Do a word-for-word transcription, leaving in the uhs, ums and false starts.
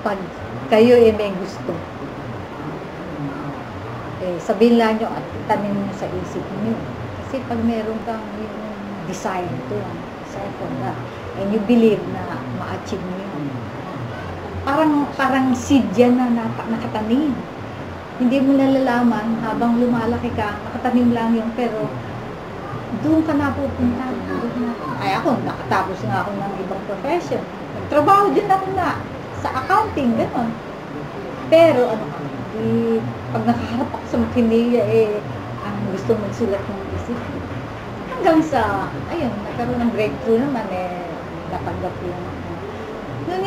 pag kayo eh may gusto, eh, sabihin lang nyo at tanin nyo sa isip nyo. Kasi pag meron kang yung desire to, desire for that, and you believe na ma-achieve nyo yun, parang, parang seed yan na nakatanim. Hindi mo nalalaman habang lumalaki ka, nakatanim lang yun, pero doon ka napupunta. Doon na. Ay ako, nakatapos nga ako ng ibang profession. Nagtrabaho din ako na sa accounting, gano'n. Pero ano, eh, pag nakaharap ako sa makineya, eh, ang gusto magsulat ng isip. Hanggang sa, ayun, nagkaroon ng breakthrough naman, eh, natanggap yung